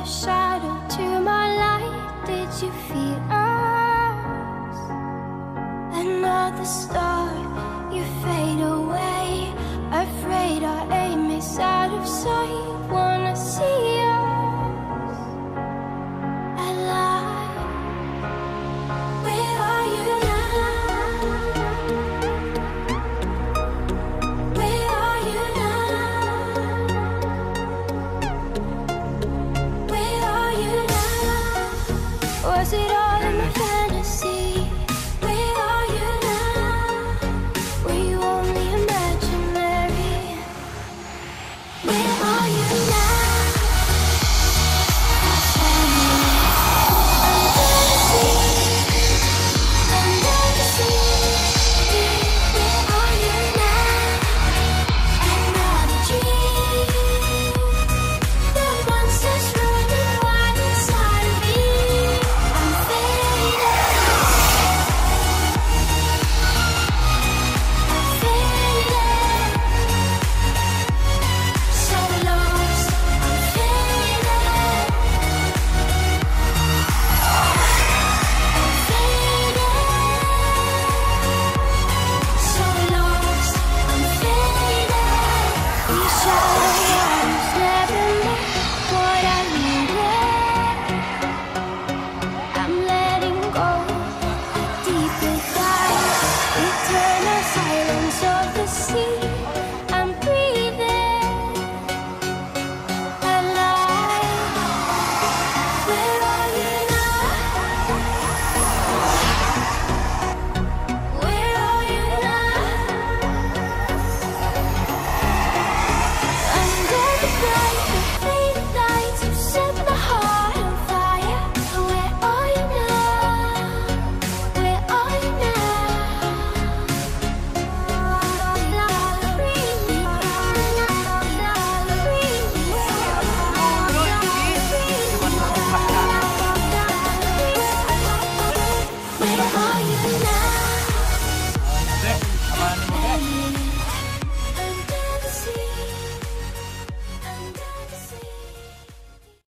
your shadow to my light. Did you feel us? Another star, you fade away. Afraid our aim is out of sight. Wanna see us alive. Where are you now? Where are you now? Where are you now? Was it all